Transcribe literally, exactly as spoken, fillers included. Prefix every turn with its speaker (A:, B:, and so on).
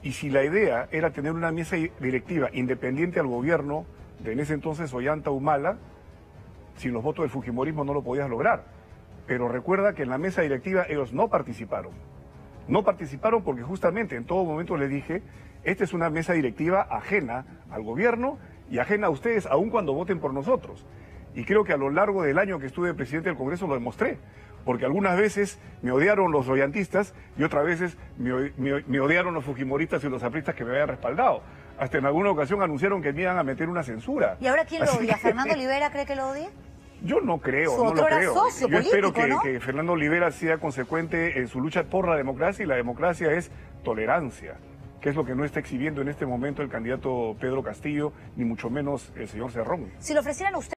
A: Y si la idea era tener una mesa directiva independiente al gobierno de en ese entonces Ollanta Humala, sin los votos del fujimorismo no lo podías lograr. Pero recuerda que en la mesa directiva ellos no participaron. No participaron porque justamente en todo momento les dije, esta es una mesa directiva ajena al gobierno y ajena a ustedes, aun cuando voten por nosotros. Y creo que a lo largo del año que estuve presidente del Congreso lo demostré, porque algunas veces me odiaron los ollantistas y otras veces me, me, me odiaron los fujimoristas y los apristas que me habían respaldado. Hasta en alguna ocasión anunciaron que me iban a meter una censura.
B: ¿Y ahora quién lo
A: Así
B: odia?
A: que...
B: ¿Fernando Olivera cree que lo odia?
A: Yo no creo,
B: Su
A: no lo
B: otrora
A: creo.
B: socio
A: Yo espero
B: político,
A: que,
B: ¿no?
A: que Fernando Olivera sea consecuente en su lucha por la democracia, y la democracia es tolerancia, que es lo que no está exhibiendo en este momento el candidato Pedro Castillo, ni mucho menos el señor Cerrón.
B: Si le ofrecieran a usted